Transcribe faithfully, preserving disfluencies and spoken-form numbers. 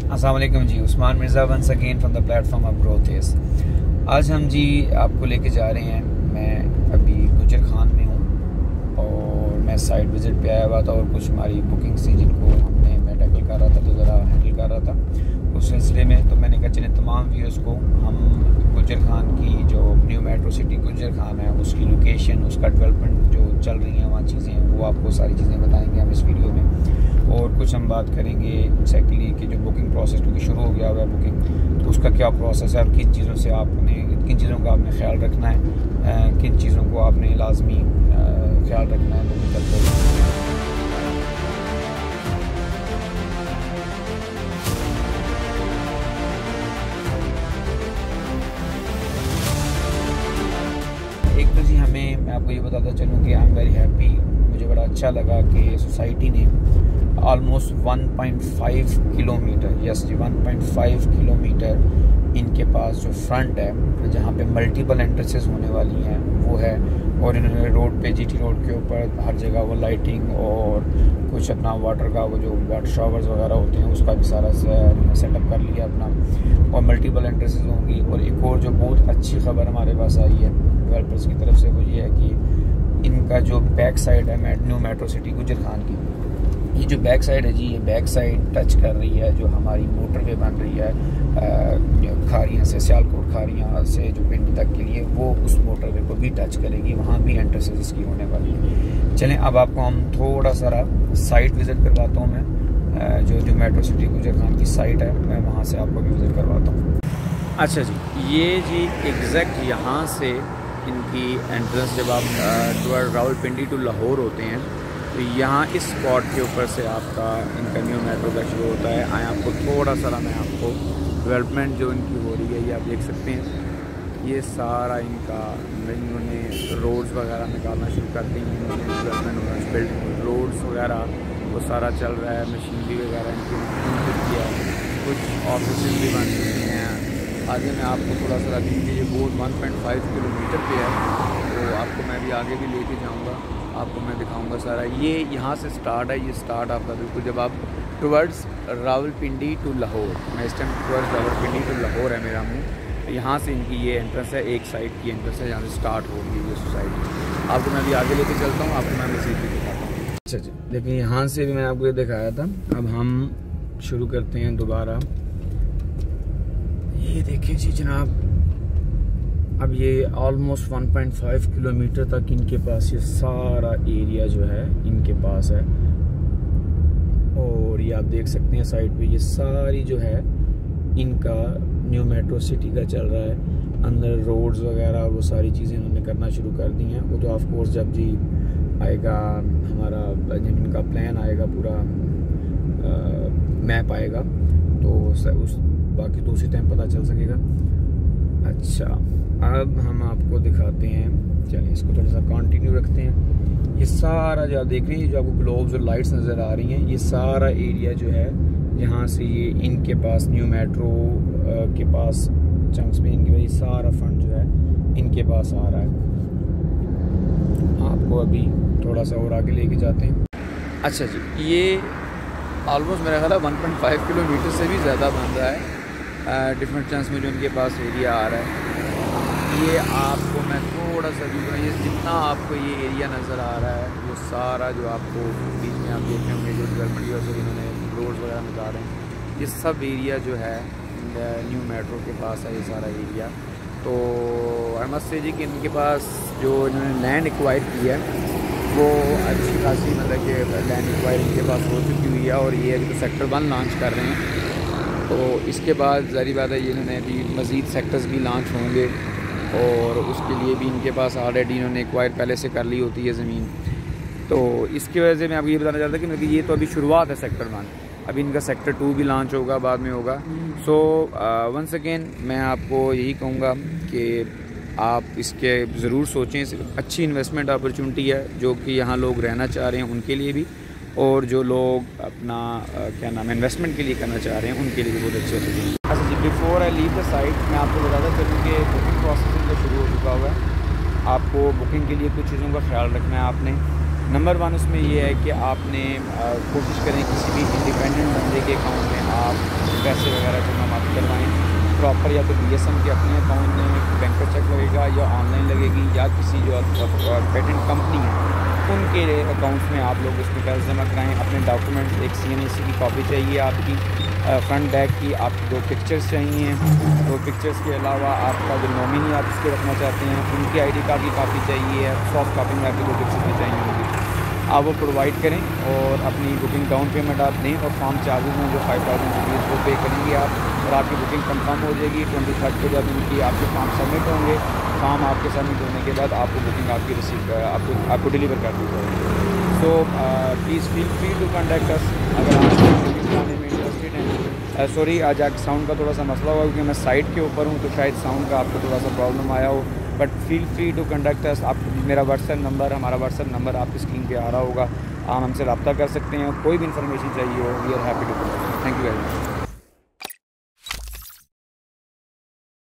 अस्सलाम वालेकुम जी, Usman Mirza once again from the platform of growth is. आज हम जी आपको लेके जा रहे हैं। मैं अभी गुजर खान में हूँ और मैं साइट विज़िट पे आया हुआ था और कुछ हमारी बुकिंग्स थी जिनको हमने मैं टैकल कर रहा था, तो ज़रा हैंडल कर रहा था उस सिलसिले में। तो मैंने कहा चले तमाम व्यूअर्स को हम गुजर खान की जो new metro city Gujar Khan है उसकी लोकेशन, उसका डेवलपमेंट जो चल रही हैं वहाँ चीज़ें, वो आपको सारी चीज़ें बताएंगे हम इस वीडियो में। और कुछ हम बात करेंगे सेकेंडली कि जो बुकिंग प्रोसेस क्योंकि शुरू हो गया हुआ है बुकिंग, तो उसका क्या प्रोसेस है और किन चीज़ों से आपने किन चीज़ों का आपने ख्याल रखना है, किन चीज़ों को आपने लाजमी ख्याल रखना है बुकिंग करते हुए। एक तो जी हमें मैं आपको ये बताता चलूँ कि आई एम वेरी हैप्पी, मुझे बड़ा अच्छा लगा कि सोसाइटी ने almost one point five kilometre, yes जी वन पॉइंट फाइव किलोमीटर इनके पास जो फ्रंट है जहाँ पे मल्टीपल एंट्रेंसेस होने वाली हैं वो है। और इन्होंने रोड पे जीटी रोड के ऊपर हर जगह वो लाइटिंग और कुछ अपना वाटर का वो जो वाटर शावर्स वगैरह होते हैं उसका भी सारा सेटअप कर लिया अपना, और मल्टीपल एंट्रेंसेस होंगी। और एक और जो बहुत अच्छी खबर हमारे पास आई है डेवलपर्स की तरफ से वो ये है कि इनका जो बैक साइड है new metro city Gujar Khan की, ये जो बैक साइड है जी, ये बैक साइड टच कर रही है जो हमारी मोटरवे बन रही है खारियाँ से, सियालकोट खारियाँ से जो पिंडी तक के लिए, वो उस मोटरवे को भी टच करेगी, वहाँ भी एंट्रेंसेस इसकी होने वाली है। चलें अब आपको हम थोड़ा सारा साइट विज़िट करवाता हूँ मैं, जो जो मेट्रो सिटी गुजर खान की साइट है मैं वहाँ से आपको भी विज़िट करवाता हूँ। अच्छा जी, ये जी एग्जैक्ट यहाँ से इनकी एंट्रेंस जब आप रावलपिंडी टू लाहौर होते हैं तो यहाँ इस स्पॉट के ऊपर से आपका इनका न्यू मेट्रो का शुरू होता है। आए आपको थोड़ा सा मैं आपको डेवलपमेंट जो इनकी हो रही है ये आप देख सकते हैं। ये सारा इनका इन्होंने रोड्स वगैरह निकालना शुरू कर दी, इन्होंने डेवलपमेंट बिल्डिंग रोड्स वगैरह वो सारा चल रहा है, मशीनरी वगैरह इनकी किया है, कुछ ऑफिस भी बन चुके हैं। आगे मैं आपको थोड़ा सा देखिए, ये board one point five kilometre पे है, तो आपको मैं भी आगे भी लेके जाऊंगा, आपको मैं दिखाऊंगा सारा। ये यहाँ से स्टार्ट है, ये स्टार्ट आपका बिल्कुल जब आप टुवर्ड्स रावलपिंडी टू लाहौर, मैं इस time towards Rawalpindi to Lahore है मेरा मुँह, यहाँ से इनकी ये एंट्रेंस है, एक साइड की एंट्रेंस है जहाँ से स्टार्ट होगी ये सोसाइटी। आपको मैं अभी आगे लेके चलता हूँ, आपको मैं मज़ीद भी दिखाता हूँ। अच्छा जी, देखिए यहाँ से भी मैंने आपको ये दिखाया था। अब हम शुरू करते हैं दोबारा। ये देखिए जी जनाब, अब ये almost one point five kilometre तक इनके पास ये सारा एरिया जो है इनके पास है। और ये आप देख सकते हैं साइड पे ये सारी जो है इनका न्यू मेट्रो सिटी का चल रहा है। अंदर रोड्स वगैरह वो सारी चीज़ें इन्होंने करना शुरू कर दी हैं। वो तो ऑफ कोर्स जब जी आएगा हमारा, जब इनका प्लान आएगा पूरा मैप आएगा तो उस बाकी तो उसी टाइम पता चल सकेगा। अच्छा, अब हम आपको दिखाते हैं, चलिए इसको थोड़ा सा कंटिन्यू रखते हैं। ये सारा जो आप देख रहे हैं, जो आपको ग्लोब्स और लाइट्स नज़र आ रही हैं, ये सारा एरिया जो है यहाँ से ये इनके पास न्यू मेट्रो के पास चंक्स में इनके पास सारा फंड जो है इनके पास आ रहा है। आपको अभी थोड़ा सा और आगे लेके जाते हैं। अच्छा जी, ये ऑलमोस्ट मेरा ख्याल है वन पॉइंट फाइव किलोमीटर से भी ज़्यादा बन रहा है डिफरेंट चंक्स में जो इनके पास एरिया आ रहा है। ये आपको मैं थोड़ा सा भी ये जितना आपको ये एरिया नज़र आ रहा है वो सारा जो आपको बीच में आप देख रहे होंगे जो डेवलपमेंट वगैरह इन्होंने रोड्स वगैरह निकाल रहे हैं, ये सब एरिया जो है न्यू मेट्रो के पास है ये सारा एरिया। तो आई मस्ट से जी कि इनके पास जो इन्होंने लैंड एक्वायर की है वो अच्छी खासी मतलब कि लैंड एक्वायर इनके पास हो चुकी हुई है। और ये अभी तो सेक्टर वन लॉन्च कर रहे हैं, तो इसके बाद ज़ाहिर बात है ये इन्होंने अभी मज़ीद सेक्टर्स भी लॉन्च होंगे और उसके लिए भी इनके पास ऑलरेडी इन्होंने एक्वायर पहले से कर ली होती है ज़मीन। तो इसकी वजह से मैं आपको ये बताना चाहता कि मतलब ये तो अभी शुरुआत है सेक्टर वन, अभी इनका सेक्टर टू भी लॉन्च होगा, बाद में होगा। सो वंस अगेन मैं आपको यही कहूँगा कि आप इसके ज़रूर सोचें। अच्छी इन्वेस्टमेंट अपॉर्चुनिटी है जो कि यहाँ लोग रहना चाह रहे हैं उनके लिए भी, और जो लोग अपना आ, क्या नाम है इन्वेस्टमेंट के लिए करना चाह रहे हैं उनके लिए भी बहुत अच्छे होते हैं। अच्छा जी, before I leave the site मैं आपको बताता चलूँ कि बुकिंग प्रोसेसिंग का शुरू हो चुका हुआ है। आपको बुकिंग के लिए कुछ चीज़ों का ख्याल रखना है आपने। नंबर वन उसमें ये है कि आपने कोशिश करें किसी भी इंडिपेंडेंट बंदे के अकाउंट में आप आप पैसे वगैरह जमा मत करवाएँ। प्रॉपर या तो बी एस एम के अपने अकाउंट में बैंक का चेक लगेगा या ऑनलाइन लगेगी, या किसी जो पेटेंट कंपनी है उनके अकाउंट्स में आप लोग उसमें पैसे जमा कराएँ। अपने डॉक्यूमेंट्स, एक सी एन ए सी की कॉपी चाहिए आपकी, फ्रंट बैक की, आपकी दो पिक्चर्स चाहिए। दो पिक्चर्स के अलावा आपका जो नॉमिनी आप इसको रखना चाहते हैं उनकी आई डी कार्ड की कापी चाहिए, सॉफ्ट कॉपी में आपकी दो पिक्चर्स भी चाहिए होंगी। आप वो प्रोवाइड करें और अपनी बुकिंग डाउन पेमेंट आप दें, और फॉर्म चार्जेस हैं जो फाइव थाउजेंड रुपीज़ वो पे करेंगे आप, और आपकी बुकिंग कंफर्म हो जाएगी। ट्वेंटी थर्ड को जब उनकी आपके फॉर्म सबमिट होंगे, फॉर्म आपके सबमिट होने के बाद आपको बुकिंग आपकी रिसीव आपको आपको डिलीवर कर दी जाएगी। So please feel free to contact us अगर आप बुकिंग कराने में इंटरेस्टेड हैं। सॉरी आज आज साउंड का थोड़ा सा मसला हुआ क्योंकि मैं साइड के ऊपर हूँ, तो शायद साउंड का आपको थोड़ा सा प्रॉब्लम आया हो, but feel free to contact us. आप मेरा व्हाट्सएप नंबर हमारा व्हाट्सएप नंबर आपकी स्क्रीन पे आ रहा होगा, आप हमसे रब्ता कर सकते हैं। कोई भी इन्फॉर्मेशन चाहिए हो, we are happy to contact. Thank you very much.